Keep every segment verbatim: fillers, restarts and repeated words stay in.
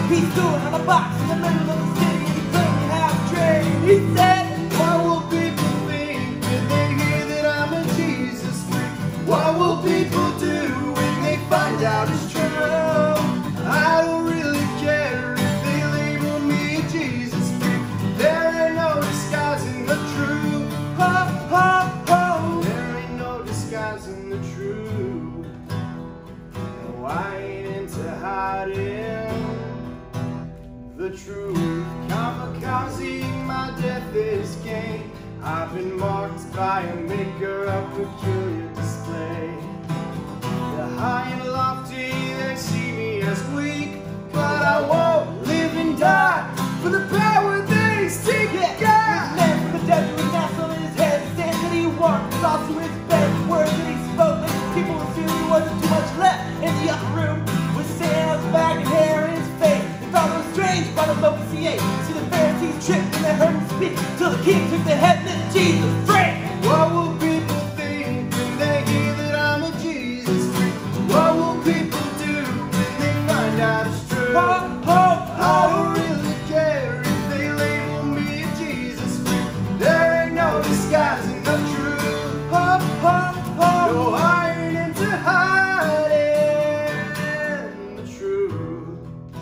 He stood on a box in the middle of the city and he claimed to have a dream. He said, what will people think when they hear that I'm a Jesus freak? What will people do when they find out it's true? I don't really care if they label me a Jesus freak. There ain't no disguising the truth. ho, ho, ho. There ain't no disguising the truth. No, I ain't into hiding the truth. Kamikaze, my death is gain. I've been marked by a maker of peculiar display. The high and lofty, they see me as weak, but I won't live and die for the power they seek. Yeah, God. he's a man from the desert with gnats on his head. Stands that he walked, thoughts to his bed. The words that he spoke made people assume there wasn't too much left in the upper room. With sandals back and hair in his face, they thought it was strange by the moments he ate. See the Pharisees tripped and they heard him speak till the king took the head and then Jesus free. What will people think when they hear that I'm a Jesus freak? What will people do when they find out it's true? Ho, ho, I don't really care if they label me a Jesus freak. There ain't no disguising the truth. ho, ho, ho. No, I ain't into hiding the truth.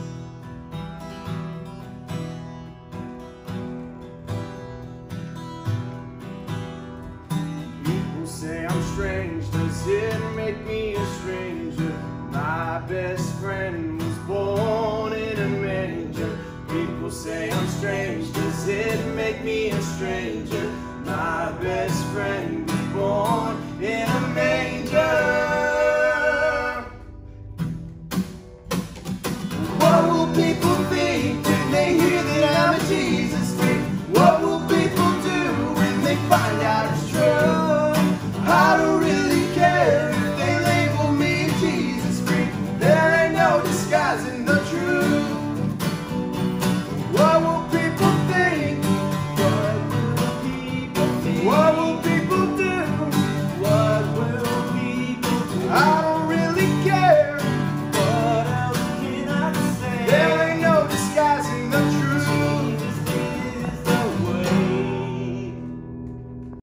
People say I'm strange, does it make me a stranger? My best friend was born in a manger. People say I'm strange, does it make me a stranger? My best friend was born in a manger.